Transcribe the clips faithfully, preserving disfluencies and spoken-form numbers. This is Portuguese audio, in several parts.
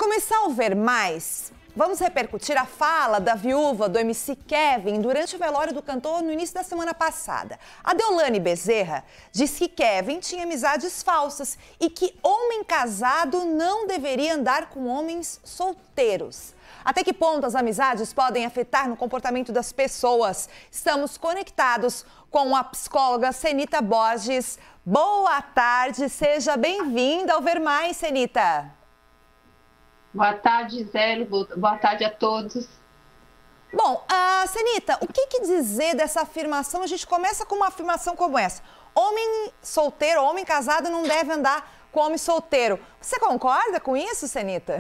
começar a ver mais, vamos repercutir a fala da viúva do M C Kevin durante o velório do cantor no início da semana passada. A Deolane Bezerra disse que Kevin tinha amizades falsas e que homem casado não deveria andar com homens solteiros. Até que ponto as amizades podem afetar no comportamento das pessoas? Estamos conectados com a psicóloga Senita Borges. Boa tarde, seja bem-vinda ao Ver Mais, Senita. Boa tarde, Zélio. Boa tarde a todos. Bom, uh, Senita, o que, que dizer dessa afirmação? A gente começa com uma afirmação como essa. Homem solteiro, homem casado não deve andar com homem solteiro. Você concorda com isso, Senita?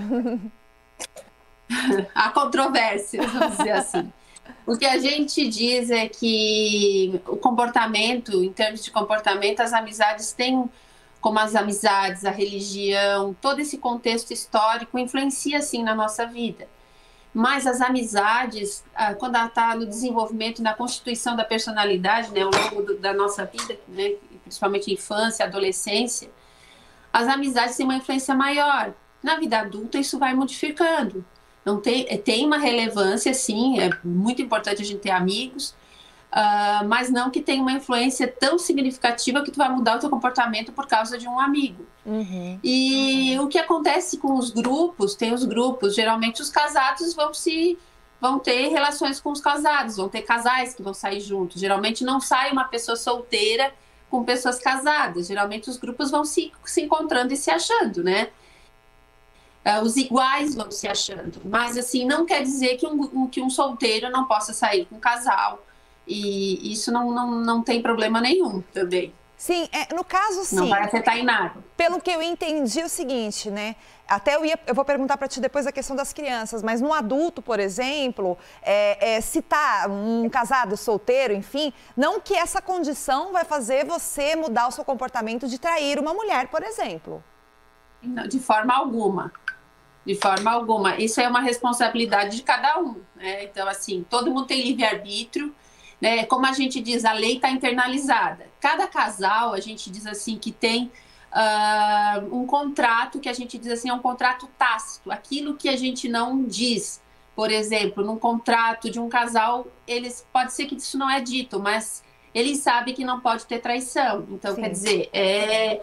Há controvérsias, vamos dizer assim. O que a gente diz é que o comportamento, em termos de comportamento, as amizades têm, como as amizades, a religião, todo esse contexto histórico influencia, sim, na nossa vida. Mas as amizades, quando ela está no desenvolvimento, na constituição da personalidade, né, ao longo do, da nossa vida, né, principalmente infância, adolescência, as amizades têm uma influência maior. Na vida adulta, isso vai modificando. Não tem, tem uma relevância, sim, é muito importante a gente ter amigos, uh, mas não que tenha uma influência tão significativa que tu vai mudar o teu comportamento por causa de um amigo. Uhum. E uhum. o que acontece com os grupos, tem os grupos, geralmente os casados vão se vão ter relações com os casados, vão ter casais que vão sair juntos. Geralmente não sai uma pessoa solteira com pessoas casadas, geralmente os grupos vão se, se encontrando e se achando, né? Uh, os iguais vão se achando, mas assim, não quer dizer que um, que um solteiro não possa sair com um casal, e isso não, não, não tem problema nenhum também. Sim, é, no caso sim. Não vai afetar em nada. Pelo que eu entendi é o seguinte, né, até eu, ia, eu vou perguntar para ti depois a questão das crianças, mas no adulto, por exemplo, é, é, se tá um casado solteiro, enfim, não que essa condição vai fazer você mudar o seu comportamento de trair uma mulher, por exemplo. Não, de forma alguma. De forma alguma. Isso é uma responsabilidade de cada um, né? Então, assim, todo mundo tem livre-arbítrio, né? Como a gente diz, a lei está internalizada. Cada casal, a gente diz assim, que tem uh, um contrato, que a gente diz assim, é um contrato tácito. Aquilo que a gente não diz, por exemplo, num contrato de um casal, eles, pode ser que isso não é dito, mas eles sabem que não pode ter traição. Então, sim, quer dizer, é...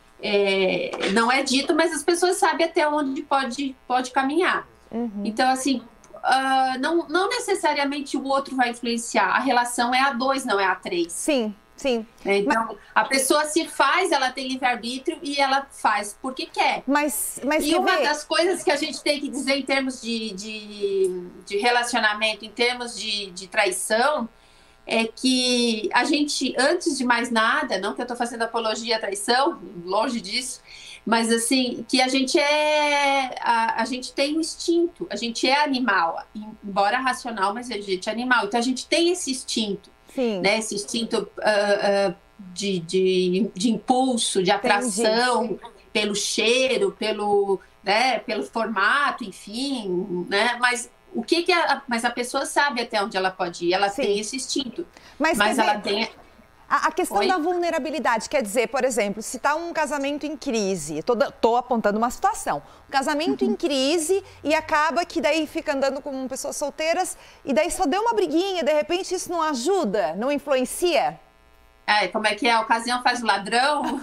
É, não é dito, mas as pessoas sabem até onde pode, pode caminhar. Uhum. Então, assim, uh, não, não necessariamente o outro vai influenciar. A relação é a dois, não é a três. Sim, sim. Então, mas... a pessoa se faz, ela tem livre-arbítrio e ela faz porque quer. Mas, mas e uma ver... das coisas que a gente tem que dizer em termos de, de, de relacionamento, em termos de, de traição, é que a gente, antes de mais nada, não que eu estou fazendo apologia à traição, longe disso, mas assim, que a gente é, a, a gente tem um instinto, a gente é animal, embora racional, mas a gente é animal, então a gente tem esse instinto, sim, né, esse instinto uh, uh, de, de, de impulso, de atração, entendi, pelo cheiro, pelo, né, pelo formato, enfim, né, mas... O que que a, mas a pessoa sabe até onde ela pode ir, ela sim, tem esse instinto, mas, mas ela dizer, tem... A, a questão Oi? da vulnerabilidade, quer dizer, por exemplo, se está um casamento em crise, estou apontando uma situação, um casamento uhum. em crise e acaba que daí fica andando com pessoas solteiras e daí só deu uma briguinha, de repente isso não ajuda, não influencia? É, como é que é? A ocasião faz o ladrão?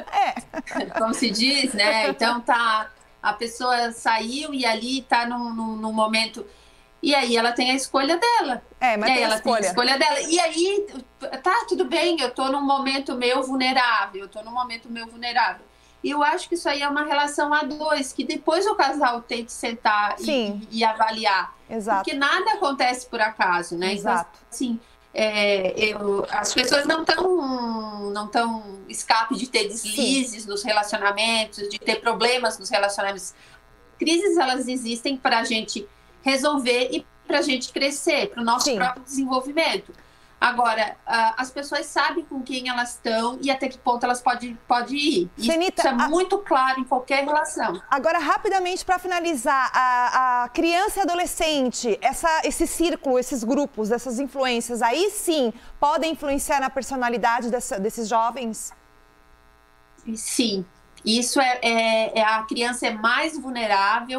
É. Como se diz, né? Então tá, a pessoa saiu e ali está num, num, num momento... E aí ela tem a escolha dela. É, mas e aí tem ela a escolha. tem a escolha dela. E aí, tá, tudo bem, eu tô num momento meu vulnerável, eu tô num momento meu vulnerável. E eu acho que isso aí é uma relação a dois, que depois o casal tem que sentar e, e avaliar. Exato. Porque nada acontece por acaso, né? Exato. Então, assim, é, eu, as pessoas não estão não tão escape de ter deslizes, sim, nos relacionamentos, de ter problemas nos relacionamentos. Crises, elas existem para a gente resolver e para a gente crescer, para o nosso sim, próprio desenvolvimento. Agora, uh, as pessoas sabem com quem elas estão e até que ponto elas podem pode ir. Senita, isso é a... muito claro em qualquer relação. Agora, rapidamente, para finalizar, a, a criança e adolescente, essa, esse círculo, esses grupos, essas influências, aí sim, podem influenciar na personalidade dessa, desses jovens? Sim, isso é, é, é a criança é mais vulnerável.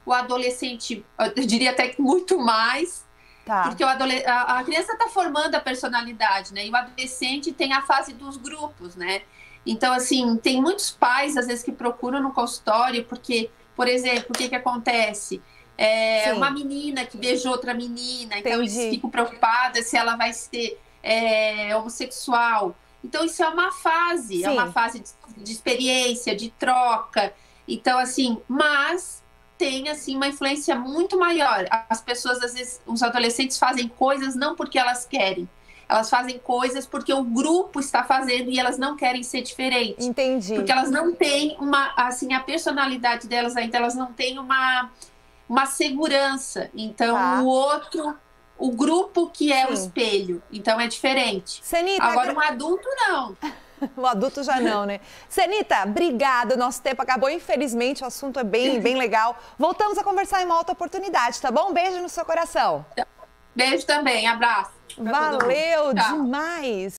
o adolescente, eu diria até que muito mais, tá. Porque o adolesc... a criança está formando a personalidade, né? E o adolescente tem a fase dos grupos, né? Então, assim, tem muitos pais, às vezes, que procuram no consultório, porque, por exemplo, o que que acontece? É uma menina que beijou outra menina, então Entendi. Eles ficam preocupadas se ela vai ser é, homossexual. Então, isso é uma fase, Sim. é uma fase de, de experiência, de troca. Então, assim, mas tem, assim, uma influência muito maior. As pessoas, às vezes, os adolescentes fazem coisas não porque elas querem. Elas fazem coisas porque o grupo está fazendo e elas não querem ser diferentes. Entendi. Porque elas não têm uma, assim, a personalidade delas ainda, elas não têm uma, uma segurança. Então, tá. o outro... O grupo que é Sim. o espelho, então é diferente. Senita, Agora, um adulto, não. O adulto já não, né? Senita, obrigada. Nosso tempo acabou, infelizmente. O assunto é bem, bem legal. Voltamos a conversar em uma outra oportunidade, tá bom? Um beijo no seu coração. Beijo também, abraço. Valeu demais.